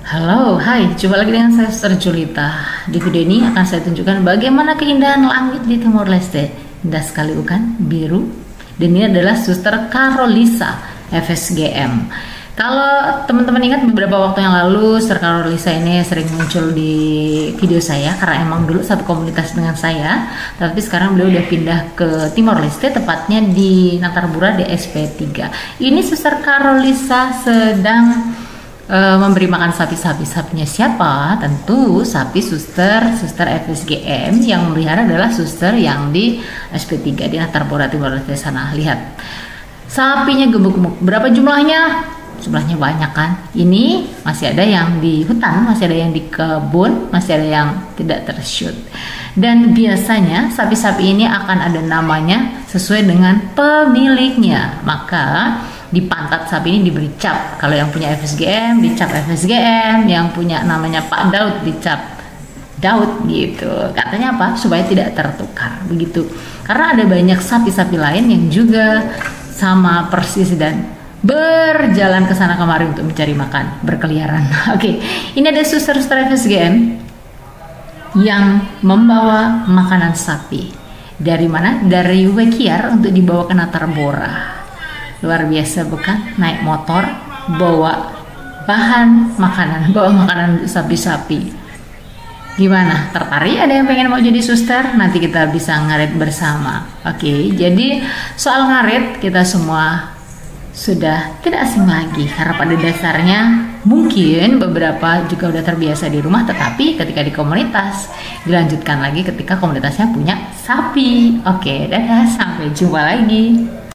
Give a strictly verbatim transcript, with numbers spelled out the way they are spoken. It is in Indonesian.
Halo, hai, jumpa lagi dengan saya Suster Julita. Di video ini akan saya tunjukkan bagaimana keindahan langit di Timor Leste. Indah sekali bukan? Biru. Dan ini adalah Suster Carolisa F S G M. Kalau teman-teman ingat beberapa waktu yang lalu, Suster Carolisa ini sering muncul di video saya karena emang dulu satu komunitas dengan saya. Tapi sekarang beliau udah pindah ke Timor Leste, tepatnya di Natarbura di S P tiga. Ini Suster Carolisa sedang Uh, memberi makan sapi-sapi. Sapinya siapa? Tentu sapi suster suster F S G M yang melihara adalah suster yang di S P tiga di Natarbura Timor Leste sana. Lihat sapinya gemuk-gemuk. Berapa jumlahnya? Jumlahnya banyak kan? Ini masih ada yang di hutan, masih ada yang di kebun, masih ada yang tidak tershoot. Dan biasanya sapi-sapi ini akan ada namanya sesuai dengan pemiliknya. Maka di pantat sapi ini diberi cap. Kalau yang punya F S G M dicap F S G M, yang punya namanya Pak Daud dicap Daud gitu. Katanya apa? Supaya tidak tertukar begitu. Karena ada banyak sapi-sapi lain yang juga sama persis dan berjalan ke sana kemari untuk mencari makan, berkeliaran. Oke, ini ada suster-suster F S G M yang membawa makanan sapi. Dari mana? Dari Wekiar untuk dibawa ke Natarbura. Luar biasa bukan? Naik motor bawa bahan makanan, bawa makanan sapi-sapi. Gimana? Tertarik? Ada yang pengen mau jadi suster? Nanti kita bisa ngarit bersama. Oke, jadi soal ngarit kita semua sudah tidak asing lagi karena pada dasarnya mungkin beberapa juga udah terbiasa di rumah, tetapi ketika di komunitas dilanjutkan lagi ketika komunitasnya punya sapi. Oke, dadah, sampai jumpa lagi.